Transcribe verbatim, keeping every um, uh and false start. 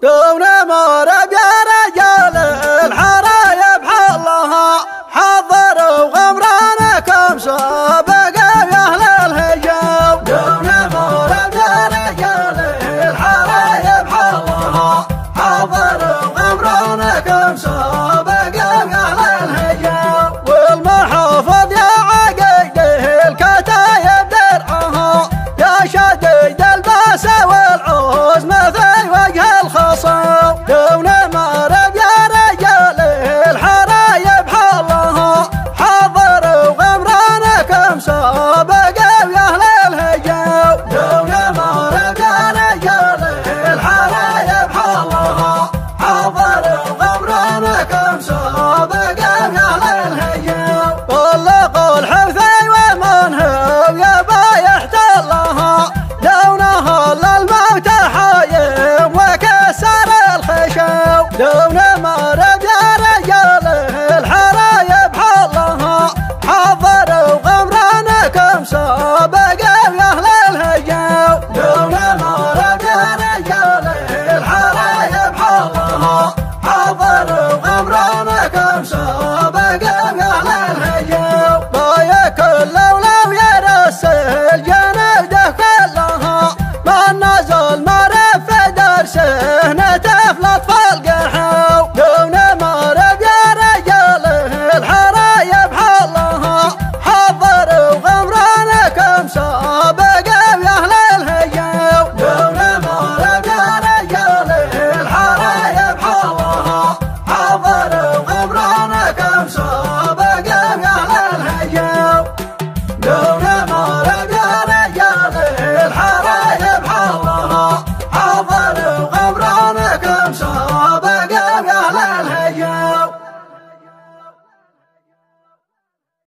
دونا مرب يا رجال الحرايب حلها حضروا غمرانكم سابق يا اهل الهجاو. دونا مرب يا رجال الحرايب حلها حضروا غمرانكم سابق يا اهل الهجاو. والمحافظ يا عقيده الكتايب درعها يا شديد الباس والعوز مثل وجه الخصم. دونا مرب يا رجال الحرايب حلها حضروا غمرانكم سابق يا اهل الهجاو. دونا مرب يا رجال الحرايب حلها حضروا غمرانكم سابق يا اهل الهجاو. طلقوا الحوثي ومن هو يبا يحتلها دونها للموت حايم وكسر الخشاو. دونا مرب يا رجال الحرايب حلها حضروا غمرانكم سابق يا اهل الهجاو. دونا مرب يا رجال الحرايب حلها حضروا غمرانكم سابق يا اهل الهجاو. ضايع كل لو يرسل جنوده كلها ما نزل مرب في درسه